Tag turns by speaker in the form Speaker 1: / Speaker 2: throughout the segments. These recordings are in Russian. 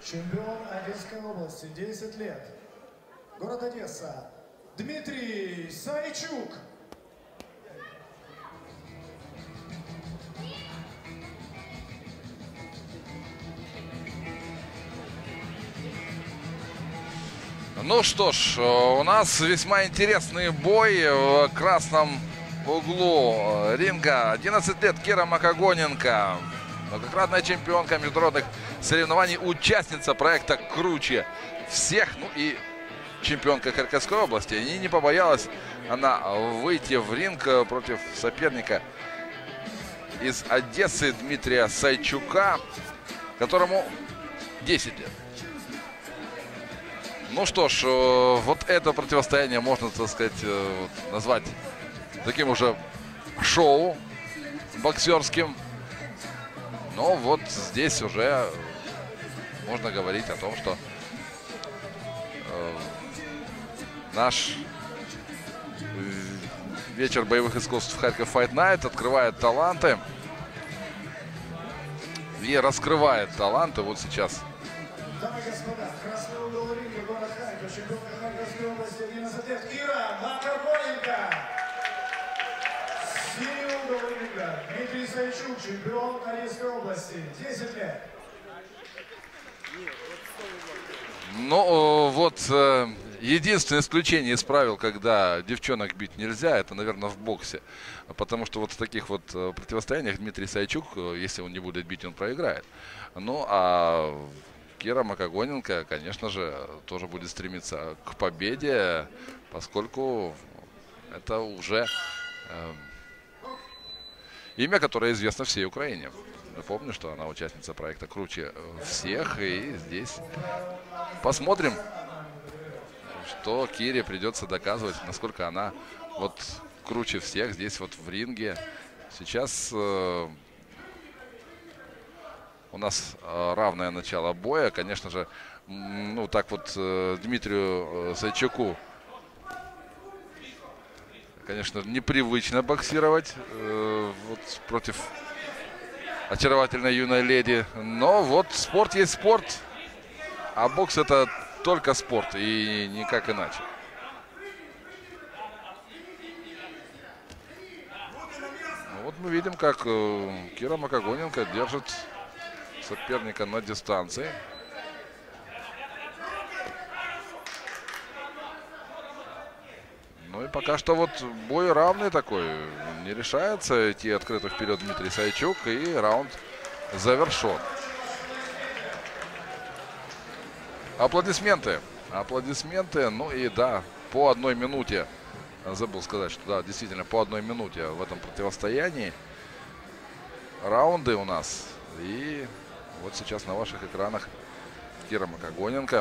Speaker 1: Чемпион Одесской области, 10 лет. Город Одесса. Дмитрий Сайчук.
Speaker 2: Ну что ж, у нас весьма интересный бой в красном углу ринга. 11 лет Кира Макогоненко, многократная чемпионка международных соревнований, участница проекта «Круче всех», ну и чемпионка Харьковской области. И не побоялась она выйти в ринг против соперника из Одессы Дмитрия Сайчука, которому 10 лет. Ну что ж, вот это противостояние можно, так сказать, назвать таким уже шоу боксерским. Но вот здесь уже можно говорить о том, что наш вечер боевых искусств Харьков Fight Night открывает таланты и раскрывает таланты. Вот сейчас.
Speaker 1: Дамы и господа, красный угол ринга, город Харьков, чемпионка Харьковской области, 11 лет, Кира Макогоненко. Синий угол ринга, Дмитрий Сайчук, чемпион Одесской области, 10 лет.
Speaker 2: Ну, вот единственное исключение из правил, когда девчонок бить нельзя, это, наверное, в боксе. Потому что вот в таких вот противостояниях Дмитрий Сайчук, если он не будет бить, он проиграет. Ну, а Кира Макогоненко, конечно же, тоже будет стремиться к победе, поскольку это уже имя, которое известно всей Украине. Напомню, что она участница проекта «Круче всех». И здесь посмотрим, что Кире придется доказывать, насколько она вот круче всех здесь вот в ринге. Сейчас у нас равное начало боя. Конечно же, ну так вот Дмитрию Сайчуку, конечно, непривычно боксировать вот против очаровательной юной леди. Но вот спорт есть спорт, а бокс это только спорт и никак иначе. Ну, вот мы видим, как Кира Макогоненко держит соперника на дистанции. Ну и пока что вот бой равный такой. Не решается идти открыто вперед Дмитрий Сайчук. И раунд завершен. Аплодисменты. Аплодисменты. Ну и да, по 1 минуте. Забыл сказать, что да, действительно по 1 минуте в этом противостоянии. Раунды у нас. И вот сейчас на ваших экранах Кира Макогоненко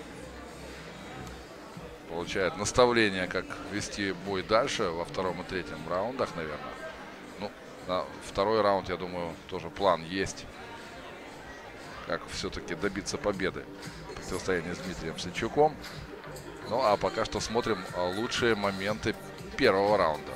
Speaker 2: получает наставление, как вести бой дальше во 2-м и 3-м раундах, наверное. Ну, на 2-й раунд, я думаю, тоже план есть. Как все-таки добиться победы в противостоянии с Дмитрием Сайчуком. Ну, а пока что смотрим лучшие моменты 1-го раунда.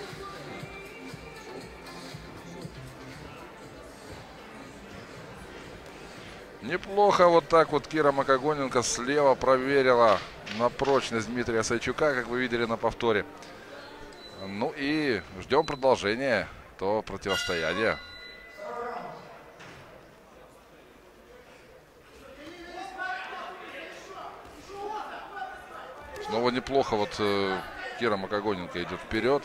Speaker 2: Неплохо вот так вот Кира Макогоненко слева проверила на прочность Дмитрия Сайчука, как вы видели на повторе. Ну и ждем продолжения этого противостояния. Снова неплохо вот Кира Макогоненко идет вперед.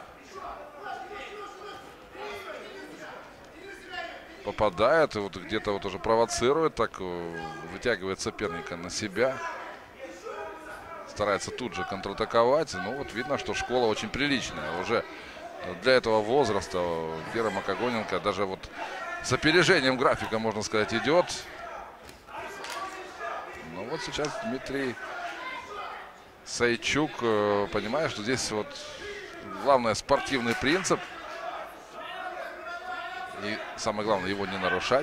Speaker 2: Попадает и вот где-то вот уже провоцирует, так вытягивает соперника на себя. Старается тут же контратаковать. Ну вот видно, что школа очень приличная. Уже для этого возраста Кира Макогоненко даже вот с опережением графика, можно сказать, идет. Ну вот сейчас Дмитрий Сайчук понимает, что здесь вот главное спортивный принцип. И самое главное, его не нарушать.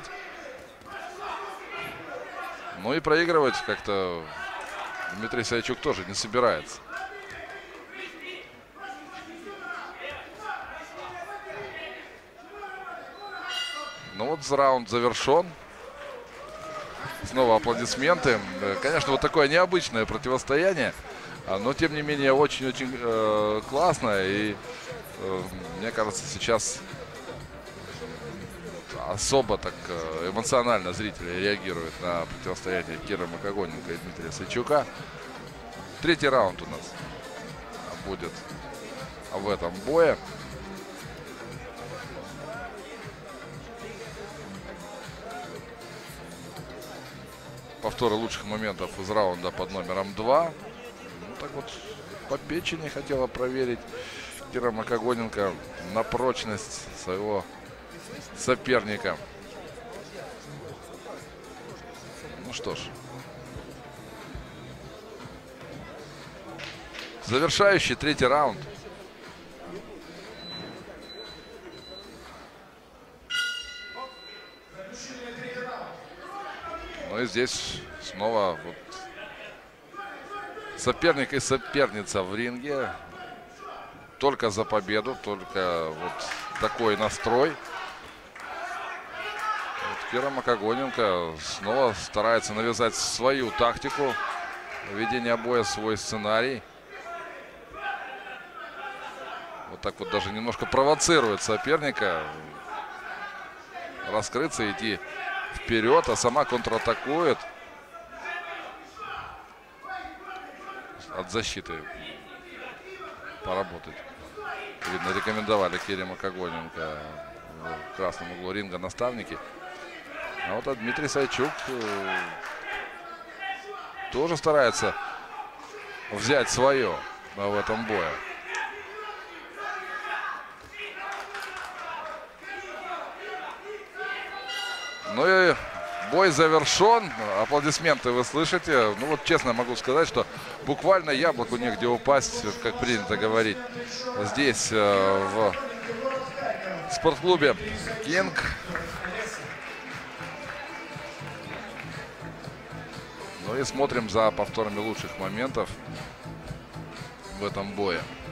Speaker 2: Ну и проигрывать как-то Дмитрий Сайчук тоже не собирается. Ну вот раунд завершен. Снова аплодисменты. Конечно, вот такое необычное противостояние, но тем не менее очень-очень классное. И мне кажется, сейчас особо так эмоционально зрители реагируют на противостояние Киры Макогоненко и Дмитрия Сайчука. Третий раунд у нас будет в этом бое. Повторы лучших моментов из раунда под номером 2. Ну, так вот, по печени хотела проверить Кира Макогоненко на прочность своего соперника. Ну что ж. Завершающий третий раунд. Ну и здесь снова вот соперник и соперница в ринге. Только за победу, только вот такой настрой. Вот Кира Макогоненко снова старается навязать свою тактику ведения боя, свой сценарий. Вот так вот даже немножко провоцирует соперника раскрыться, идти вперед, а сама контратакует. От защиты поработать. Видно, рекомендовали Кире Макогоненко в красном углу ринга наставники. А вот Дмитрий Сайчук тоже старается взять свое в этом бое. Ну и бой завершен. Аплодисменты вы слышите. Ну вот честно могу сказать, что буквально яблоку негде упасть, как принято говорить, здесь в спортклубе «Кинг». Ну и смотрим за повторами лучших моментов в этом бое.